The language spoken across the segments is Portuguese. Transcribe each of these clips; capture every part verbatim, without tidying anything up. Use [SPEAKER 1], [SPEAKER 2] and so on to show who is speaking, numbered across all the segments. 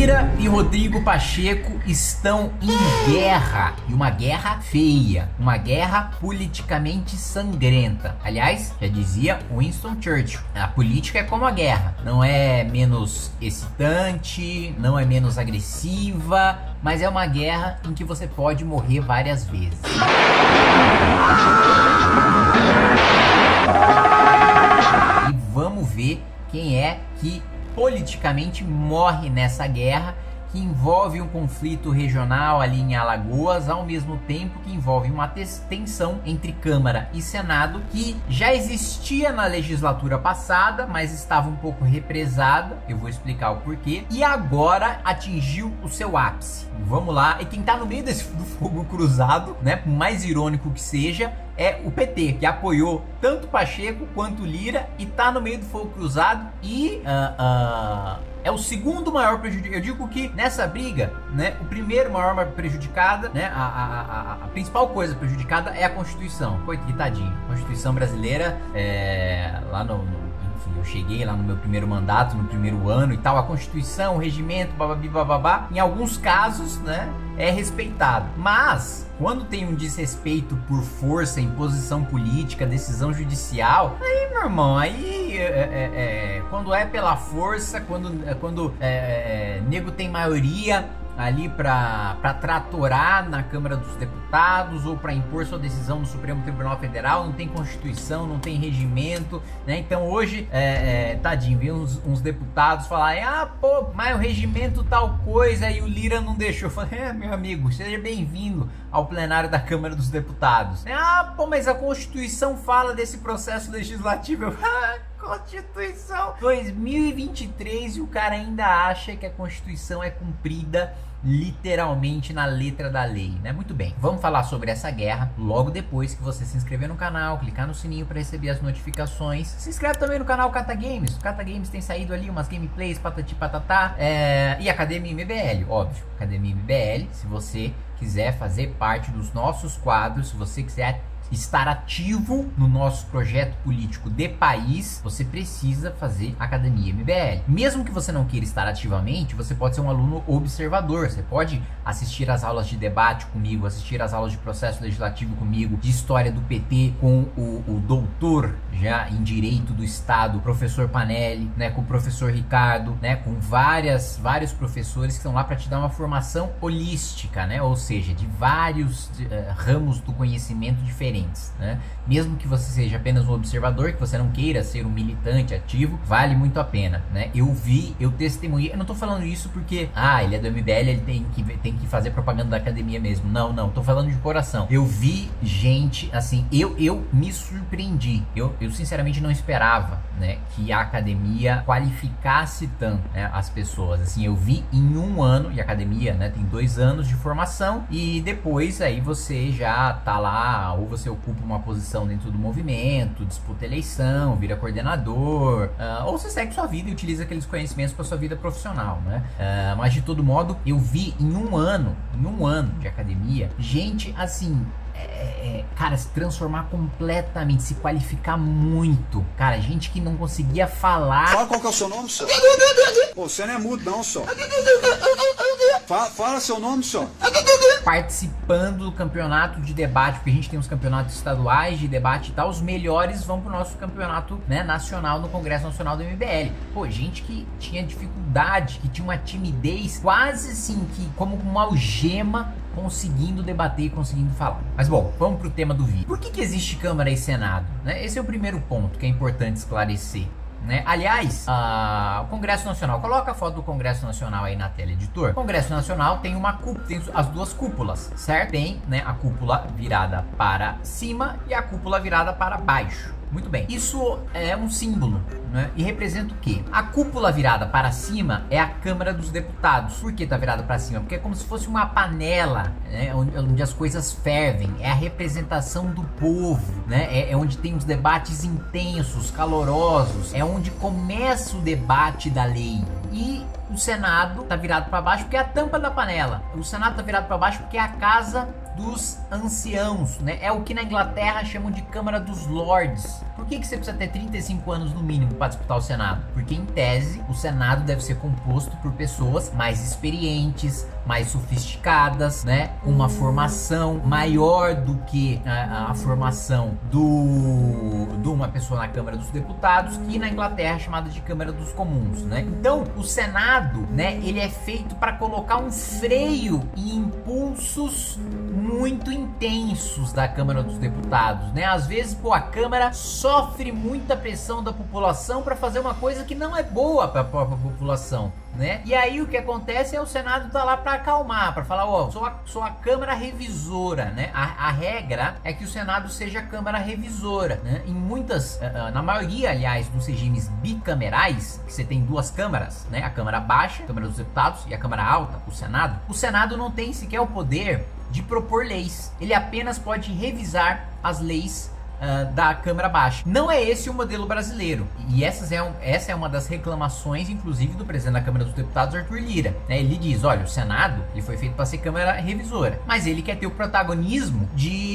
[SPEAKER 1] Lira e Rodrigo Pacheco estão em guerra, e uma guerra feia, uma guerra politicamente sangrenta. Aliás, já dizia Winston Churchill, a política é como a guerra, não é menos excitante, não é menos agressiva, mas é uma guerra em que você pode morrer várias vezes. E vamos ver quem é que politicamente morre nessa guerra, que envolve um conflito regional ali em Alagoas, ao mesmo tempo que envolve uma tensão entre Câmara e Senado, que já existia na legislatura passada, mas estava um pouco represada, eu vou explicar o porquê, e agora atingiu o seu ápice. Vamos lá, e quem tá no meio desse do fogo cruzado, né, por mais irônico que seja, é o P T, que apoiou tanto Pacheco quanto Lira e tá no meio do fogo cruzado e uh, uh, é o segundo maior prejudicado. Eu digo que nessa briga, né, o primeiro maior prejudicada, né, a, a, a, a principal coisa prejudicada é a Constituição. Coitadinho, Constituição brasileira, é, lá no, no eu cheguei lá no meu primeiro mandato, no primeiro ano e tal, a Constituição, o regimento, bababi, bababá, em alguns casos, né, é respeitado. Mas, quando tem um desrespeito por força, imposição política, decisão judicial, aí, meu irmão, aí, é, é, é, quando é pela força, quando, é, quando é, é, nego tem maioria ali para para tratorar na Câmara dos Deputados ou para impor sua decisão no Supremo Tribunal Federal, não tem Constituição, não tem regimento, né? Então hoje, é, é, tadinho, vi uns, uns deputados falarem, ah, pô, mas o regimento tal coisa e o Lira não deixou. Eu falei, é, meu amigo, seja bem-vindo ao plenário da Câmara dos Deputados. Ah, pô, mas a Constituição fala desse processo legislativo. Eu, ah, Constituição dois mil e vinte e três e o cara ainda acha que a Constituição é cumprida literalmente na letra da lei, né? Muito bem, vamos falar sobre essa guerra logo depois que você se inscrever no canal, clicar no sininho para receber as notificações. Se inscreve também no canal Cata Games. O Cata Games tem saído ali umas gameplays, patati patatá, é... e Academia M B L, óbvio. Academia M B L, se você quiser fazer parte dos nossos quadros, se você quiser estar ativo no nosso projeto político de país, você precisa fazer Academia M B L. Mesmo que você não queira estar ativamente, você pode ser um aluno observador. Você pode assistir às aulas de debate comigo, assistir às aulas de processo legislativo comigo, de história do P T com o, o doutor já em direito do Estado, professor Panelli, né, com o professor Ricardo, né, com várias, vários professores que estão lá para te dar uma formação holística, né, ou seja, de vários de, uh, ramos do conhecimento diferentes, né, mesmo que você seja apenas um observador, que você não queira ser um militante ativo, vale muito a pena, né, eu vi, eu testemunhei, eu não tô falando isso porque, ah, ele é do M B L, ele tem que, tem que fazer propaganda da academia mesmo, não, não, tô falando de coração, eu vi gente, assim, eu, eu me surpreendi, eu, eu sinceramente não esperava, né, que a academia qualificasse tanto, né, as pessoas, assim, eu vi em um ano, e a academia, né, tem dois anos de formação, e depois aí você já tá lá, ou você ocupa uma posição dentro do movimento, disputa eleição, vira coordenador, uh, ou você segue sua vida e utiliza aqueles conhecimentos para sua vida profissional, né, uh, mas de todo modo, eu vi em um ano, em um ano de academia, gente, assim, É, é, cara, se transformar completamente, se qualificar muito. Cara, gente que não conseguia falar.
[SPEAKER 2] Fala qual que é o seu nome, senhor. Pô, você não é mudo não, senhor. Fala, fala seu nome, senhor.
[SPEAKER 1] Participando do campeonato de debate, porque a gente tem os campeonatos estaduais de debate e tal, os melhores vão pro nosso campeonato, né, nacional, no Congresso Nacional do M B L. Pô, gente que tinha dificuldade, que tinha uma timidez quase assim, que como uma algema, conseguindo debater e conseguindo falar. Mas bom, vamos pro tema do vídeo. Por que que existe Câmara e Senado? Né? Esse é o primeiro ponto que é importante esclarecer. Né? Aliás, uh, o Congresso Nacional, coloca a foto do Congresso Nacional aí na tela, editor. O Congresso Nacional tem uma cúpula, tem as duas cúpulas, certo? Tem, né, a cúpula virada para cima e a cúpula virada para baixo. Muito bem, isso é um símbolo, né? E representa o quê? A cúpula virada para cima é a Câmara dos Deputados. Por que tá virada para cima? Porque é como se fosse uma panela, né? onde, onde as coisas fervem. É a representação do povo, né? É, é onde tem os debates intensos, calorosos. É onde começa o debate da lei. E o Senado tá virado para baixo porque é a tampa da panela. O Senado tá virado para baixo porque é a casa dos Anciãos, né? É o que na Inglaterra chamam de Câmara dos Lords. Por que que você precisa ter trinta e cinco anos no mínimo para disputar o Senado? Porque em tese o Senado deve ser composto por pessoas mais experientes, mais sofisticadas, né? Uma formação maior do que a, a formação do de uma pessoa na Câmara dos Deputados, que na Inglaterra é chamada de Câmara dos Comuns, né? Então o Senado, né? Ele é feito para colocar um freio em impulsos muito intensos da Câmara dos Deputados, né? Às vezes, pô, a Câmara sofre muita pressão da população para fazer uma coisa que não é boa para a própria população, né? E aí o que acontece é o Senado tá lá para acalmar, para falar, ó, sou a, sou a Câmara Revisora, né? A, a regra é que o Senado seja a Câmara Revisora, né? Em muitas, na maioria, aliás, dos regimes bicamerais, que você tem duas câmaras, né? A Câmara Baixa, a Câmara dos Deputados, e a Câmara Alta, o Senado. O Senado não tem sequer o poder de propor leis. Ele apenas pode revisar as leis Uh, da Câmara Baixa. Não é esse o modelo brasileiro. E essas é um, essa é uma das reclamações, inclusive, do presidente da Câmara dos Deputados, Arthur Lira, né? Ele diz, olha, o Senado ele foi feito para ser Câmara Revisora, mas ele quer ter o protagonismo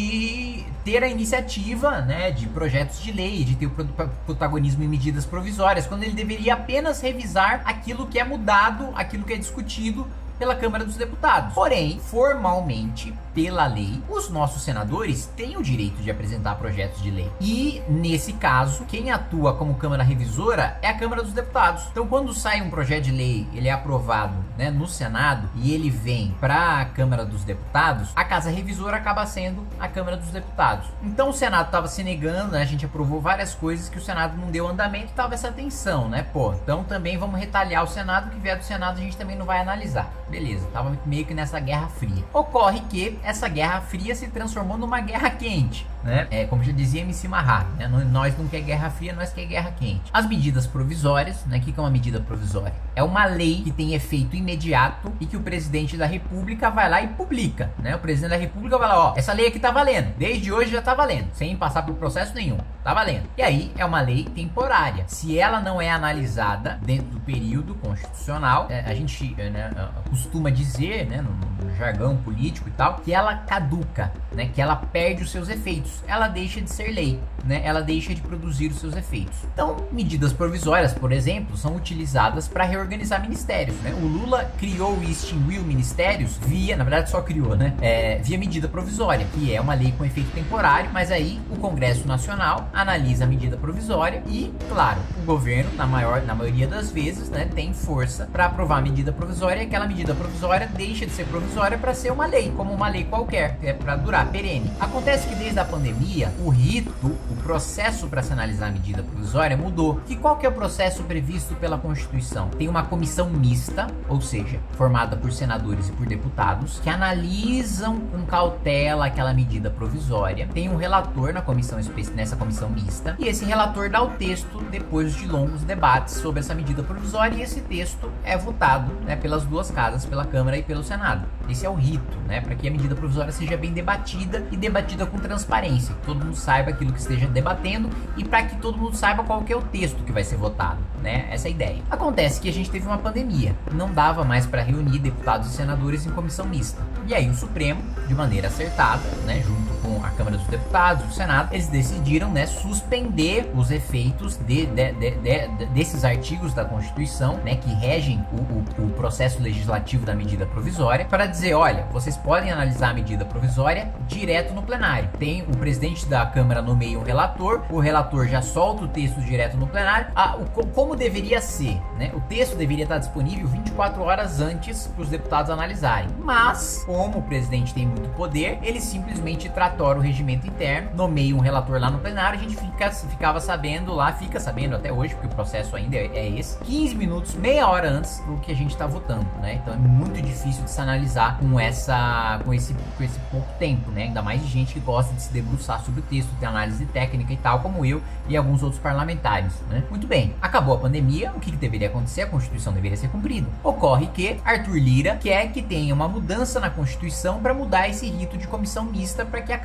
[SPEAKER 1] de ter a iniciativa, né, de projetos de lei, de ter o protagonismo em medidas provisórias, quando ele deveria apenas revisar aquilo que é mudado, aquilo que é discutido pela Câmara dos Deputados. Porém, formalmente, pela lei, os nossos senadores têm o direito de apresentar projetos de lei. E, nesse caso, quem atua como Câmara Revisora é a Câmara dos Deputados. Então, quando sai um projeto de lei, ele é aprovado, né, no Senado e ele vem para a Câmara dos Deputados, a Casa Revisora acaba sendo a Câmara dos Deputados. Então, o Senado estava se negando, né, a gente aprovou várias coisas que o Senado não deu andamento, tava essa tensão, né? Pô, então também vamos retalhar o Senado, o que vier do Senado a gente também não vai analisar. Beleza, tava meio que nessa Guerra Fria. Ocorre que essa Guerra Fria se transformou numa Guerra Quente, né? É, como já dizia M C Mahat, né? Nós não quer Guerra Fria, nós quer Guerra Quente. As medidas provisórias, né? O que é uma medida provisória? É uma lei que tem efeito imediato e que o presidente da República vai lá e publica, né? O presidente da República vai lá, ó, essa lei aqui tá valendo, desde hoje já tá valendo, sem passar por processo nenhum, tá valendo. E aí é uma lei temporária. Se ela não é analisada dentro do período constitucional, é, a gente, né, costuma dizer, né, no, no jargão político e tal, que ela caduca, né, que ela perde os seus efeitos, ela deixa de ser lei, né, ela deixa de produzir os seus efeitos. Então, medidas provisórias, por exemplo, são utilizadas para reorganizar ministérios, né? O Lula criou e extinguiu ministérios via, na verdade só criou, né, é, via medida provisória, que é uma lei com efeito temporário, mas aí o Congresso Nacional analisa a medida provisória e, claro, o governo, na maior, na maioria das vezes, né, tem força para aprovar a medida provisória, e aquela medida provisória deixa de ser provisória para ser uma lei, como uma lei qualquer, é para durar, perene. Acontece que desde a pandemia, o rito, o processo para se analisar a medida provisória mudou. E qual que é o processo previsto pela Constituição? Tem uma comissão mista, ou seja, formada por senadores e por deputados, que analisam com cautela aquela medida provisória. Tem um relator na comissão, nessa comissão mista, e esse relator dá o texto depois de longos debates sobre essa medida provisória, e esse texto é votado, né, pelas duas casas, pela Câmara e pelo Senado. Esse é o rito, né, para que a medida provisória seja bem debatida e debatida com transparência, que todo mundo saiba aquilo que esteja debatendo e para que todo mundo saiba qual que é o texto que vai ser votado, né? Essa é a ideia. Acontece que a gente teve uma pandemia, não dava mais para reunir deputados e senadores em comissão mista. E aí o Supremo, de maneira acertada, né, junto com a Câmara dos Deputados e o Senado, eles decidiram, né, suspender os efeitos de, de, de, de, de, desses artigos da Constituição, né, que regem o, o, o processo legislativo da medida provisória, para dizer, olha, vocês podem analisar a medida provisória direto no plenário. Tem o presidente da Câmara nomeia um relator, o relator já solta o texto direto no plenário. Ah, o, como deveria ser, né? O texto deveria estar disponível vinte e quatro horas antes para os deputados analisarem. Mas, como o presidente tem muito poder, ele simplesmente tratora o regimento interno, nomeia um relator lá no plenário, a gente fica, ficava sabendo lá, fica sabendo até hoje, porque o processo ainda é, é esse, quinze minutos, meia hora antes do que a gente está votando, né? Então é muito difícil de se analisar com essa, com esse, com esse pouco tempo, né? Ainda mais de gente que gosta de se debruçar sobre o texto, ter análise técnica e tal, como eu e alguns outros parlamentares, né? Muito bem, acabou a pandemia, o que, que deveria acontecer? A Constituição deveria ser cumprida. Ocorre que Arthur Lira quer que tenha uma mudança na Constituição para mudar esse rito de comissão mista, para que a Câmara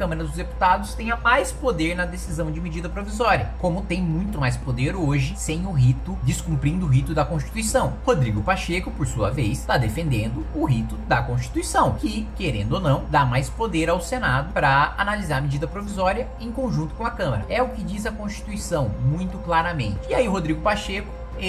[SPEAKER 1] Câmara dos Deputados tenha mais poder na decisão de medida provisória, como tem muito mais poder hoje sem o rito, descumprindo o rito da Constituição. Rodrigo Pacheco, por sua vez, está defendendo o rito da Constituição, que, querendo ou não, dá mais poder ao Senado para analisar a medida provisória em conjunto com a Câmara. É o que diz a Constituição, muito claramente. E aí o Rodrigo Pacheco,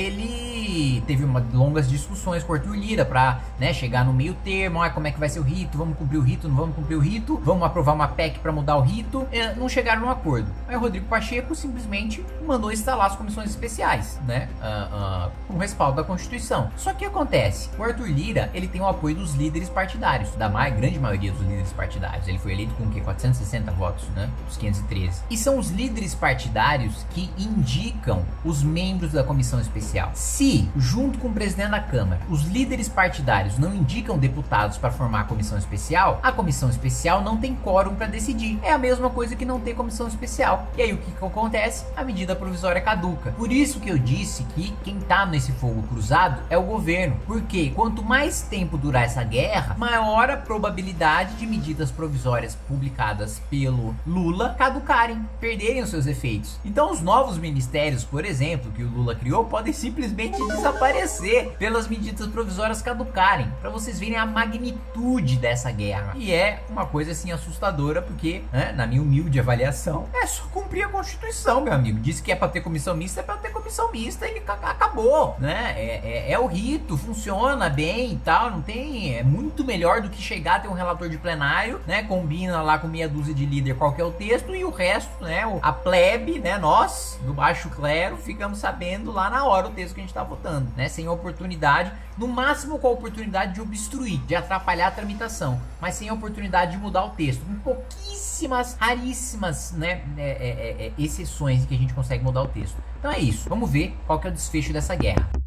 [SPEAKER 1] ele teve uma, longas discussões com o Arthur Lira para, né, chegar no meio termo. Ah, como é que vai ser o rito? Vamos cumprir o rito? Não vamos cumprir o rito? Vamos aprovar uma P E C para mudar o rito? É, não chegaram num acordo. Aí o Rodrigo Pacheco simplesmente mandou instalar as comissões especiais, né, uh, uh, com respaldo da Constituição. Só que acontece, o Arthur Lira, ele tem o apoio dos líderes partidários, da ma grande maioria dos líderes partidários. Ele foi eleito com o quê? quatrocentos e sessenta votos, né? Os quinhentos e treze. E são os líderes partidários que indicam os membros da comissão especial. Especial. Se, junto com o presidente da Câmara, os líderes partidários não indicam deputados para formar a comissão especial, a comissão especial não tem quórum para decidir. É a mesma coisa que não ter comissão especial. E aí o que, que acontece? A medida provisória caduca. Por isso que eu disse que quem tá nesse fogo cruzado é o governo. Porque quanto mais tempo durar essa guerra, maior a probabilidade de medidas provisórias publicadas pelo Lula caducarem, perderem os seus efeitos. Então os novos ministérios, por exemplo, que o Lula criou, podem simplesmente desaparecer pelas medidas provisórias caducarem, para vocês verem a magnitude dessa guerra. E é uma coisa assim assustadora, porque, né, na minha humilde avaliação, é só cumprir a Constituição, meu amigo. Disse que é para ter comissão mista, é para ter comissão mista e acabou, né? É, é, é o rito, funciona bem e tal, não tem, é muito melhor do que chegar a ter um relator de plenário, né? Combina lá com meia dúzia de líder qual que é o texto e o resto, né? A plebe, né? Nós, do baixo clero, ficamos sabendo lá na hora o texto que a gente tá votando, né? Sem oportunidade, no máximo com a oportunidade de obstruir, de atrapalhar a tramitação, mas sem a oportunidade de mudar o texto. Com pouquíssimas, raríssimas, né, é, é, é, exceções que a gente consegue mudar o texto. Então é isso. Vamos ver qual que é o desfecho dessa guerra.